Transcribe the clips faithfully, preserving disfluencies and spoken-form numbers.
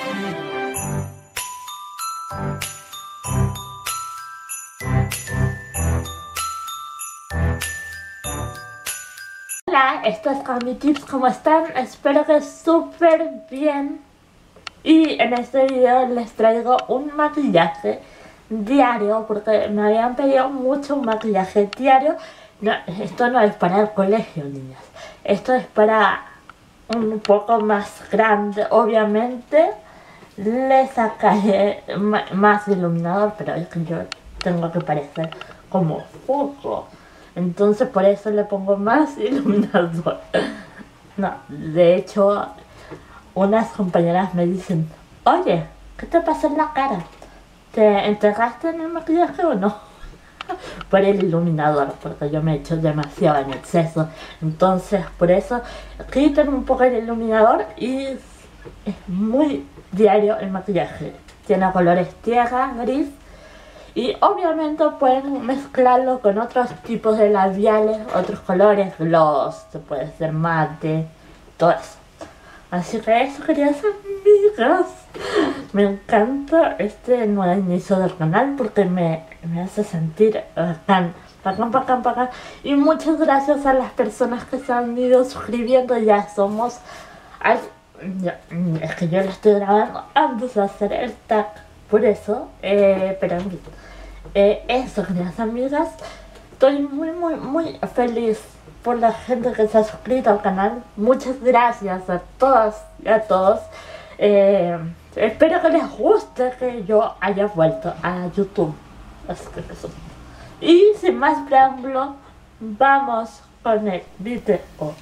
Hola, esto es Cami Tips, ¿cómo están? Espero que súper bien. Y en este video les traigo un maquillaje diario, porque me habían pedido mucho un maquillaje diario. No, esto no es para el colegio, niñas. Esto es para un poco más grande. Obviamente le sacaré más iluminador, pero es que yo tengo que parecer como foco. Entonces por eso le pongo más iluminador. No, de hecho, unas compañeras me dicen: oye, ¿qué te pasa en la cara? ¿Te entregaste en el maquillaje o no? Por el iluminador, porque yo me he hecho demasiado en exceso. Entonces por eso quiten un poco el iluminador y es, es muy diario el maquillaje. Tiene colores tierra, gris. Y obviamente pueden mezclarlo con otros tipos de labiales, otros colores, gloss, puede ser mate, todo eso. Así que eso, queridas amigas, me encanta este nuevo inicio del canal porque me, me hace sentir bacán, bacán, bacán, bacán. Y muchas gracias a las personas que se han ido suscribiendo. Ya somos al, ya, es que yo lo estoy grabando antes de hacer el tag, por eso, eh, pero en fin. Eh, eso, queridas amigas, estoy muy muy muy feliz por la gente que se ha suscrito al canal. Muchas gracias a todas y a todos. Eh, espero que les guste que yo haya vuelto a YouTube. Así que eso. Y sin más preámbulo, vamos con el video.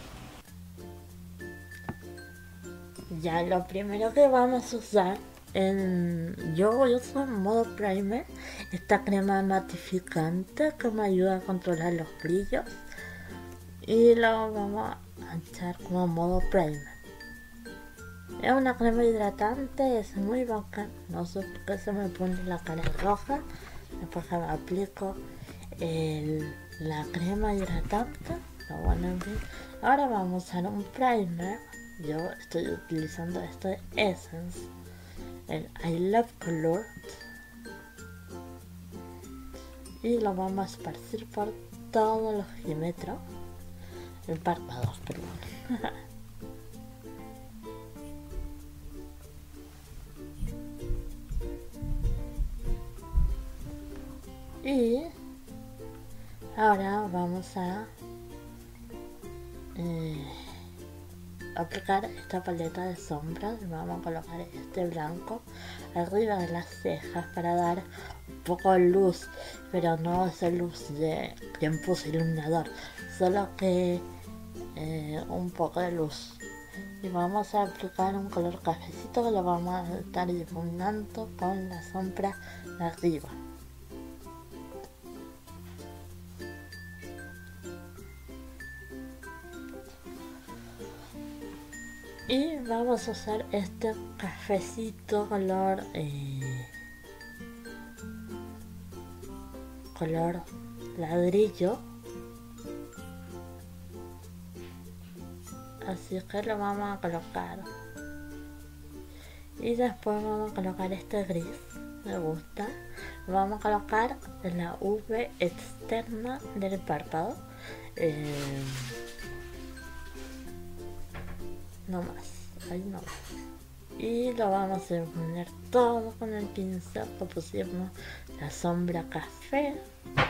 Ya, lo primero que vamos a usar en, yo uso en modo primer esta crema matificante que me ayuda a controlar los brillos y lo vamos a echar como modo primer. Es una crema hidratante, es muy bacán, no sé por qué se me pone la cara roja después que me aplico el, la crema hidratante. Lo bueno, en fin. Ahora vamos a usar un primer. Yo estoy utilizando este Essence, el I Love Color, y lo vamos a esparcir por todos los perímetros, el párpado, perdón. Y ahora vamos a eh, aplicar esta paleta de sombras. Vamos a colocar este blanco arriba de las cejas para dar un poco de luz, pero no esa luz de quien puso iluminador, solo que eh, un poco de luz. Y vamos a aplicar un color cafecito que lo vamos a estar difuminando con la sombra de arriba. Y vamos a usar este cafecito color eh, color ladrillo, así que lo vamos a colocar. Y después vamos a colocar este gris, me gusta. Lo vamos a colocar en la V externa del párpado. Eh, no más, ahí no más. Y lo vamos a poner todo con el pincel que pusimos la sombra café.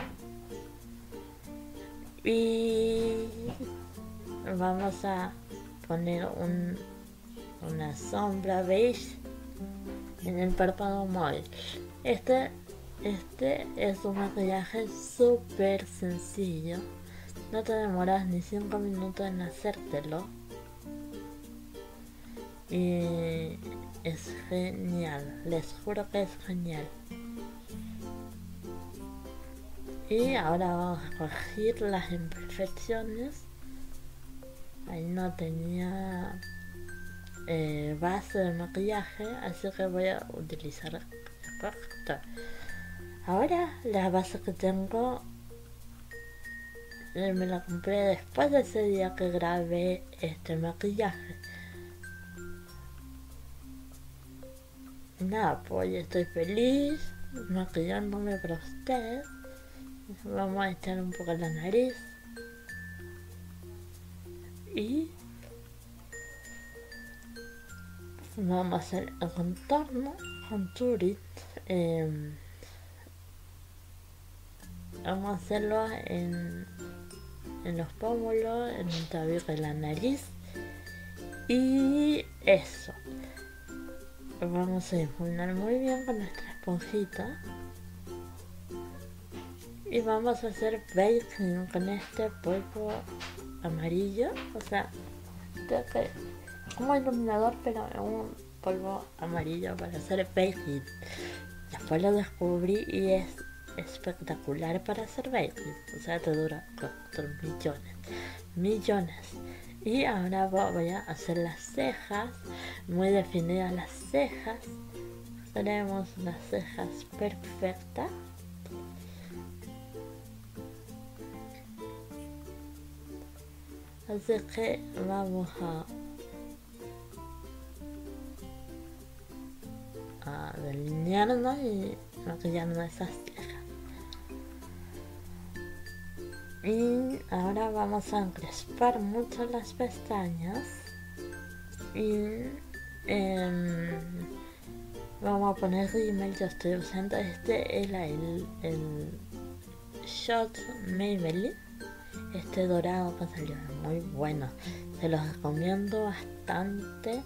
Y vamos a poner un, una sombra beige en el párpado móvil. Este, este es un maquillaje súper sencillo. No te demoras ni cinco minutos en hacértelo. Y es genial, les juro que es genial. Y ahora vamos a corregir las imperfecciones. Ahí no tenía eh, base de maquillaje, así que voy a utilizar el corrector. Ahora la base que tengo eh, me la compré después de ese día que grabé este maquillaje. nada, pues hoy estoy feliz, maquillándome para ustedes. Vamos a echar un poco la nariz. Y vamos a hacer el contorno, contouring. Eh, vamos a hacerlo en, en los pómulos, en el tabique de la nariz. Y eso. Vamos a difuminar muy bien con nuestra esponjita. Y vamos a hacer baking con este polvo amarillo. O sea, este como iluminador, pero un polvo amarillo para hacer baking. Después lo descubrí y es espectacular para hacer baking. O sea, te dura cuatro millones. Millones. Y ahora voy a hacer las cejas, muy definidas las cejas. Tenemos unas cejas perfectas. Así que vamos a, a delinearnos y maquillarnos esas cejas. Y ahora vamos a encrespar mucho las pestañas y eh, vamos a poner rímel. Yo estoy usando este, el, el, el Shot Maybelline, este dorado que salió, muy bueno, se los recomiendo bastante.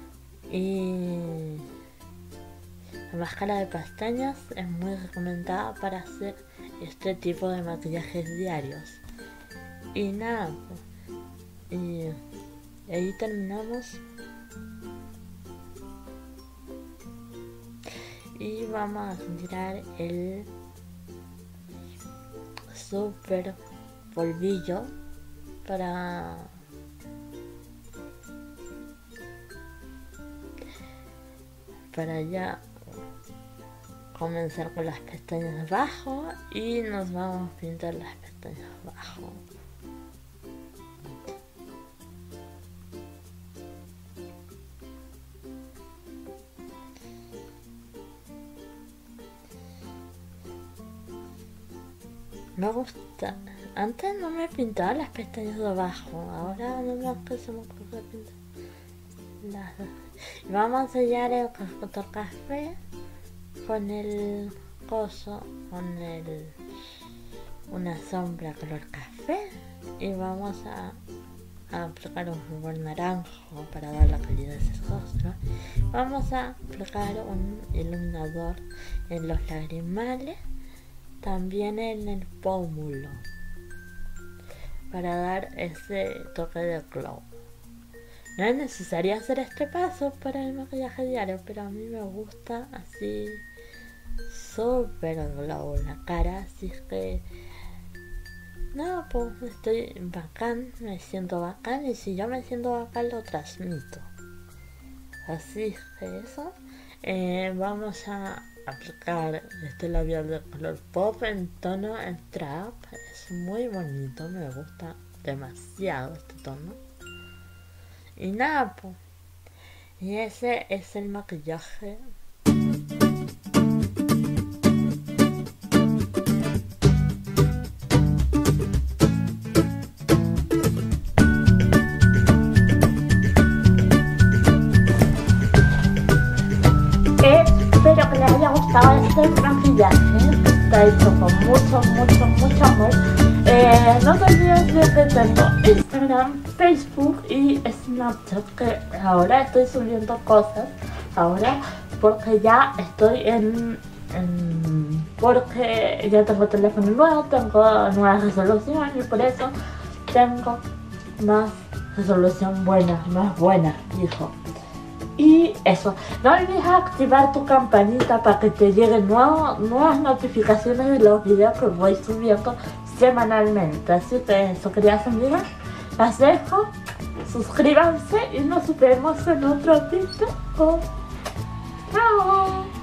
Y la máscara de pestañas es muy recomendada para hacer este tipo de maquillajes diarios. Y nada, y ahí terminamos. Y vamos a tirar el super polvillo para para ya comenzar con las pestañas abajo y nos vamos a pintar las pestañas abajo. Me gusta. Antes no me pintaba las pestañas de abajo, ahora no me se me ocurre pintar las dos. Y vamos a sellar el cascotor café con el coso, con el una sombra color café, y vamos a, a aplicar un rubor naranjo para dar la calidad de ese rostro. Vamos a aplicar un iluminador en los lagrimales, también en el pómulo, para dar ese toque de glow. No es necesario hacer este paso para el maquillaje diario, pero a mí me gusta así súper glow la cara, así que no, pues estoy bacán, me siento bacán, y si yo me siento bacán lo transmito. Así que eso, eh, vamos a aplicar este labial de color pop en tono en trap. Es muy bonito, me gusta demasiado este tono. Y nada, pues, y ese es el maquillaje. Espero que les haya gustado este maquillaje, está hecho con mucho, mucho, mucho amor. Eh, no te olvides de que tengo Instagram, Facebook y Snapchat, que ahora estoy subiendo cosas, ahora porque ya estoy en, en porque ya tengo teléfono nuevo, tengo nueva resolución y por eso tengo más resolución buena, más buena, hijo. Y eso, no olvides activar tu campanita para que te lleguen nuevo, nuevas notificaciones de los videos que voy subiendo semanalmente. Así que eso, queridas amigas, las dejo, suscríbanse y nos vemos en otro video. Chao.